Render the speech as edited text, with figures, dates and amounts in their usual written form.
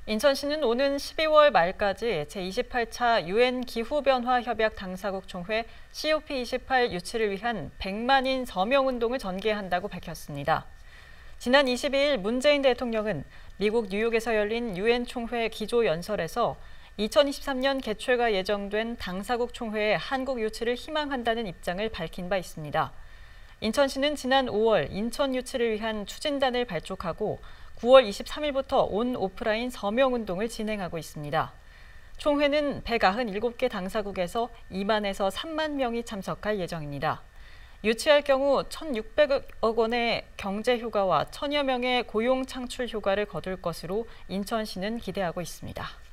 인천시는 오는 12월 말까지 제28차 유엔 기후변화 협약 당사국 총회 COP28 유치를 위한 100만인 서명운동을 전개한다고 밝혔습니다. 지난 22일 문재인 대통령은 미국 뉴욕에서 열린 유엔 총회 기조연설에서 2023년 개최가 예정된 당사국 총회의 한국 유치를 희망한다는 입장을 밝힌 바 있습니다. 인천시는 지난 5월 인천 유치를 위한 추진단을 발족하고 9월 23일부터 온 오프라인 서명운동을 진행하고 있습니다. 총회는 197개 당사국에서 2만에서 3만 명이 참석할 예정입니다. 유치할 경우 1,600억 원의 경제 효과와 1,000여 명의 고용 창출 효과를 거둘 것으로 인천시는 기대하고 있습니다.